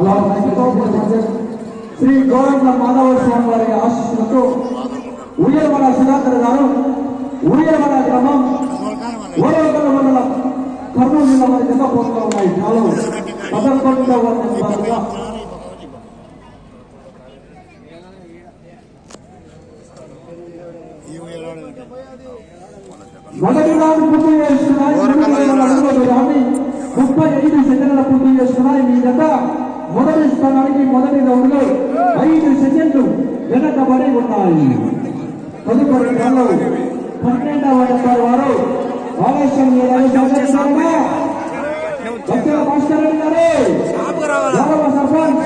శ్రీ గౌరవ మాధవ స్వామి వారి ఆశీస్సులతో ఉయ్యలమల సుధాకర్ గారు ఉయ్యలమల గ్రామం ఓరవకల మండలం కర్నూలు జిల్లా వారి జత పోస్తా ఉన్నాయి. చాలా 11వ నెంబర్గా మొదటి రౌండ్ పూర్తి చేస్తున్నాయి. 35 సెకండ్ల పూర్తి చేస్తున్నాయి. మీ జత మొదటి స్థానానికి మొదటి రౌండ్ లో 5 సెకండ్లు వెనకబడి ఉన్నాయి. తదుపరి రౌండ్ 12వ నెంబర్ వారు ఆవేశం భాస్కర్ రెడ్డి గారు సర్పంచ్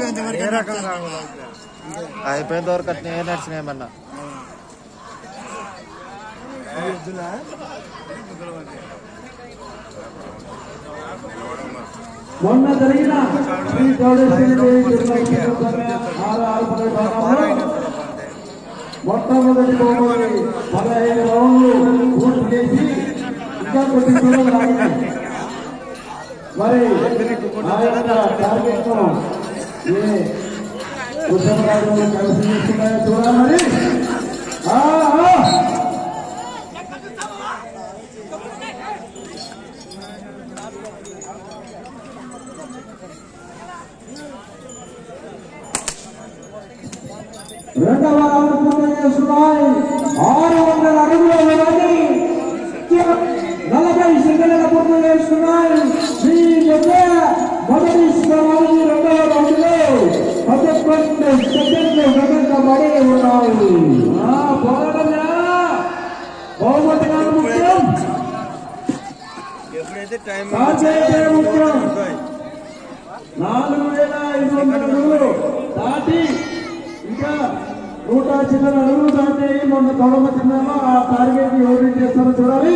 అయిపోయేంత వరకు అట్నే నడిచినాయమన్నా. మొన్న జరిగిన మొట్టమొదటి 15 రౌండ్లు పూర్తి చేసి ఇంకా కొన్ని దూరం రాగినాయి. మరి ఆ యొక్క టార్గెట్ ను ఏ ఉద్యమరాజు కలిసి చేస్తున్నాయో చూడాలి. మరి రెండవ రౌండ్ పూర్తి చేస్తున్నాయి. 600 అడుగుల వేగాన్ని 40 సెకండ్ల పూర్తి చేస్తున్నాయి. ఈ జత మొదటి స్థానానికి రెండవ రౌండ్ లో 11 సెకండ్లు వెనకబడి ఉన్నాయి. బహుమతి ముఖ్యం, ముఖ్యం. 4500 అడుగులు దాటి ఇంకా 100 చిన్న అడుగులు దాటి మొన్న తొడమ చిన్నమో ఆ టార్గెట్ ఎవరు చేస్తారో చూడాలి.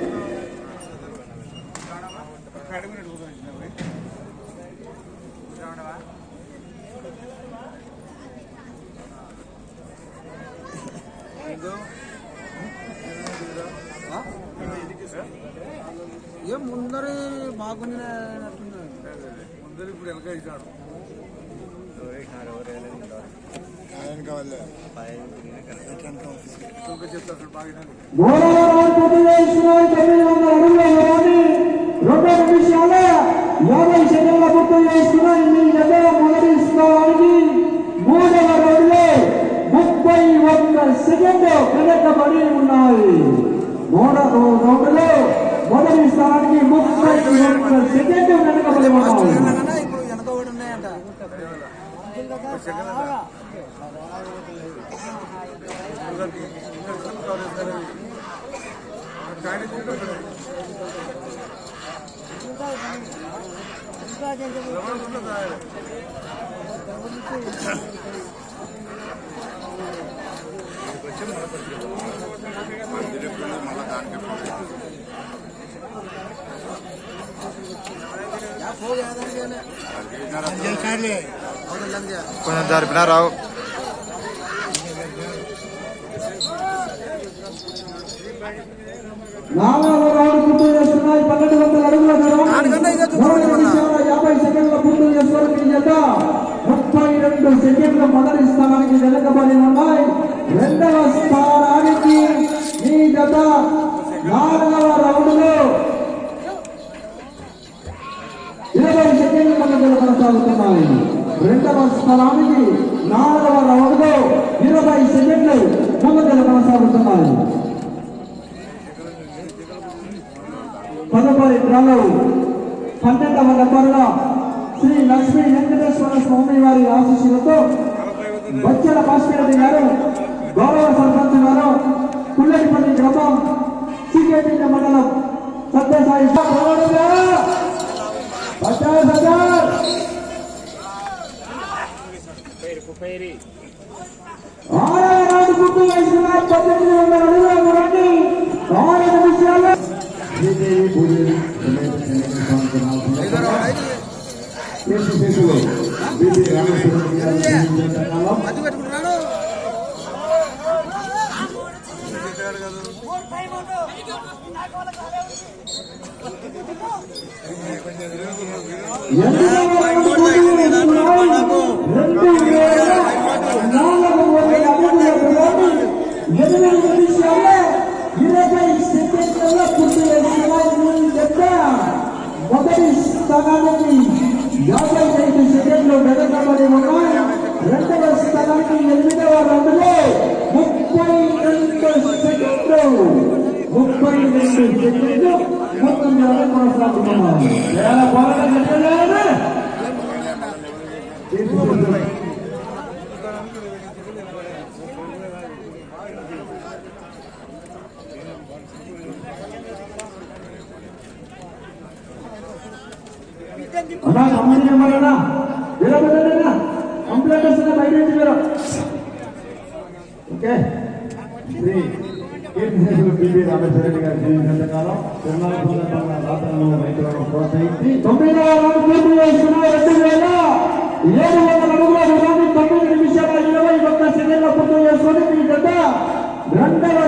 ఏం ముందరి బాగుంది ముందరి ఇప్పుడు వెనక ఇచ్చాడు. సెకండ్ వెనకబడి ఉన్నాయి. మూడవ రౌండ్లో మొదటి స్థానానికి 31 సెకండ్ వెనకబడి ఉన్నాయి. కొంచెం జరిపినా రావు. నాలుగవ రౌండ్ పూర్తి చేస్తున్నాయి. 1200 అడుగుల దూరం 50 సెకండ్ల పూర్తి చేస్తున్నారు. ఈ జత 32 సెకండ్ల మొదటి స్థానానికి వెనకబడి ఉన్నాయి. రెండవ స్థానానికి ఈ జత 4వ రౌండ్ లో 20 సెకండ్ల మధ్యలో కొనసాగుతున్నాయి. రెండవ స్థానానికి 4వ రౌండ్ లో 20 సెకండ్లు ముందుకు కొనసాగుతున్నాయి. తదుపరి డ్రాలో 12వ నెంబర్గా శ్రీ లక్ష్మీ వెంకటేశ్వర స్వామి వారి ఆశీస్సులతో బచ్చల భాస్కర్ రెడ్డి గారు గౌరవ సర్పంచ్ గారు పుల్లడిపల్లి గ్రామం సికేపీ మండలం సత్యసాయి 6వ రౌండ్ పూర్తి చేసిన 1800 అడుగుల దూరాన్ని 6 నిమిషాల్లో సెకండ్లు వెనకబడి ఉన్నాయి. రెండవ స్థానానికి 8వ రౌండ్లో 32 సెకండ్లు మొత్తం కొనసాగుతున్నారు. చాలా బాగా అన్నా సామాన్య మరణ నిలబడనా కంప్లీట్ వస్తున్న బయట నుంచి మీరు ఓకే శ్రీ కీర్తిశేషులు పివి రామేశ్వరరెడ్డి గారి జీవితంతకాలం తిరుమల సందర్భంగా రాతలను రైతులను ప్రోత్సహించి 9వ రౌండ్ పూర్తి చేస్తున్న 2700 అడుగుల దూరాన్ని 9 నిమిషాల 21 సెకండ్ల పూర్తి చేసుకొని మీ జత రెండవ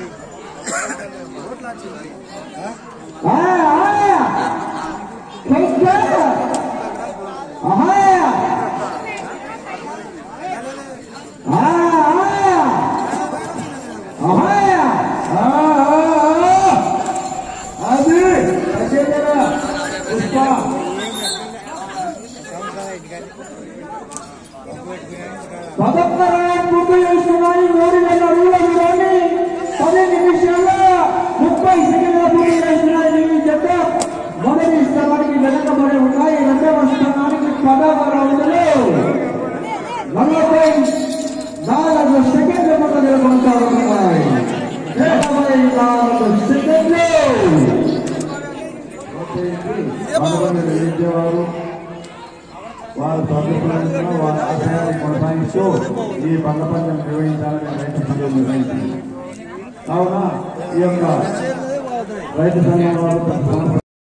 పూర్తి చేస్తున్నాయి. 3000 అడుగుల దూరాన్ని 10 నిమిషాల 30 సెకండ్ల పూర్తి చేస్తున్నాయి. మీ జత మొదటి స్థానానికి వెనకబడి ఉన్నాయి. రెండవ స్థానానికి 10వ రౌండ్లో 44 సెకండ్ల ముందు కొనసాగుతున్నాయి. 44 సెకండ్లు వారు ప్రభుత్వం వారి ఆశయాన్ని కొనసాగిస్తూ ఈ బండపంచం నిర్వహించాలని రైతు సంఘం నిర్వహించింది. కావున ఈ యొక్క రైతు సంఘం వారు